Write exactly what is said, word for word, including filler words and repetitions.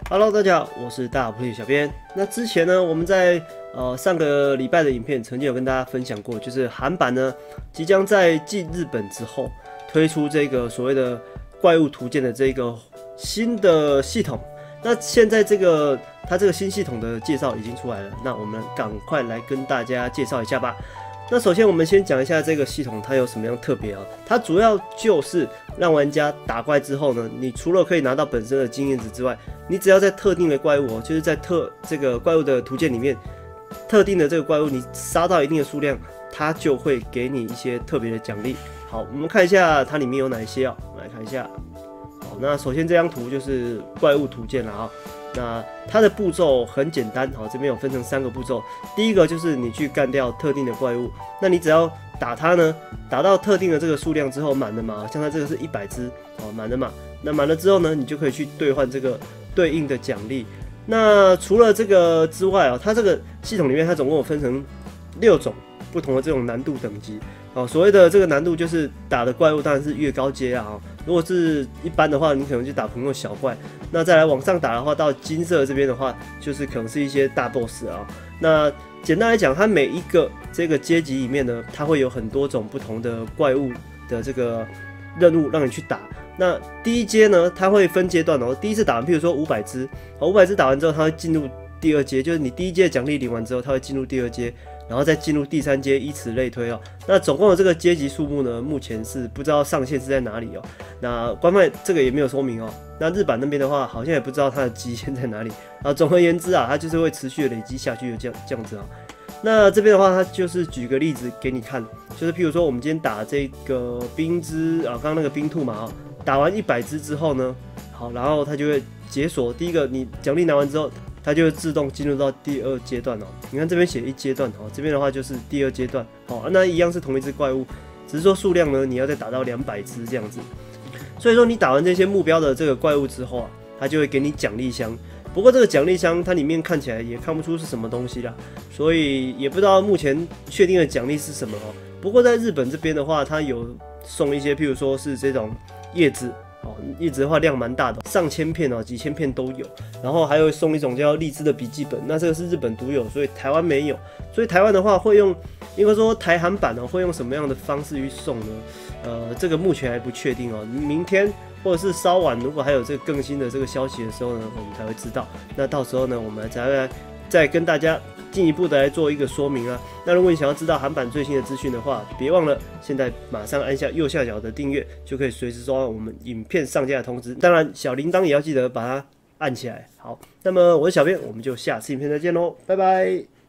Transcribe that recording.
Hello，大家好，我是大普利小编。那之前呢，我们在呃上个礼拜的影片曾经有跟大家分享过，就是韩版呢即将在继日本之后推出这个所谓的怪物图鉴的这个新的系统。那现在这个它这个新系统的介绍已经出来了，那我们赶快来跟大家介绍一下吧。那首先我们先讲一下这个系统它有什么样特别啊？它主要就是让玩家打怪之后呢，你除了可以拿到本身的经验值之外，你只要在特定的怪物哦，就是在特这个怪物的图鉴里面，特定的这个怪物你杀到一定的数量，它就会给你一些特别的奖励。好，我们看一下它里面有哪些啊？我们来看一下。好，那首先这张图就是怪物图鉴了啊。那它的步骤很简单，好，这边有分成三个步骤。第一个就是你去干掉特定的怪物，那你只要打它呢，打到特定的这个数量之后满了嘛，像它这个是一百只，哦，满了嘛，那满了之后呢，你就可以去兑换这个对应的奖励。那除了这个之外啊，它这个系统里面它总共有分成六种不同的这种难度等级。哦，所谓的这个难度就是打的怪物当然是越高阶啊。如果是一般的话，你可能就打普通的小怪。那再来往上打的话，到金色这边的话，就是可能是一些大 boss 啊。那简单来讲，它每一个这个阶级里面呢，它会有很多种不同的怪物的这个任务让你去打。那第一阶呢，它会分阶段哦。第一次打完，譬如说五百只，好，五百只打完之后，它会进入第二阶，就是你第一阶的奖励领完之后，它会进入第二阶。然后再进入第三阶，以此类推哦。那总共的这个阶级数目呢，目前是不知道上限是在哪里哦。那官方这个也没有说明哦。那日版那边的话，好像也不知道它的极限在哪里啊。总而言之啊，它就是会持续的累积下去的这样这样子啊。那这边的话，它就是举个例子给你看，就是譬如说我们今天打这个冰之啊，刚刚那个冰兔嘛啊，打完一百只之后呢，好，然后它就会解锁。第一个你奖励拿完之后，它就会自动进入到第二阶段哦。你看这边写一阶段哦，这边的话就是第二阶段。好、啊，那一样是同一只怪物，只是说数量呢，你要再打到两百只这样子。所以说你打完这些目标的这个怪物之后啊，它就会给你奖励箱。不过这个奖励箱它里面看起来也看不出是什么东西啦，所以也不知道目前确定的奖励是什么哦。不过在日本这边的话，它有送一些，譬如说是这种叶子。哦，叶子的话量蛮大的，上千片哦，几千片都有。然后还有送一种叫荔枝的笔记本，那这个是日本独有，所以台湾没有。所以台湾的话会用，应该说台韩版哦，会用什么样的方式去送呢？呃，这个目前还不确定哦。明天或者是稍晚，如果还有这个更新的这个消息的时候呢，我们才会知道。那到时候呢，我们才会再跟大家进一步的来做一个说明啊。那如果你想要知道韩版最新的资讯的话，别忘了现在马上按下右下角的订阅，就可以随时收到我们影片上架的通知。当然，小铃铛也要记得把它按起来。好，那么我是小编，我们就下次影片再见喽，拜拜。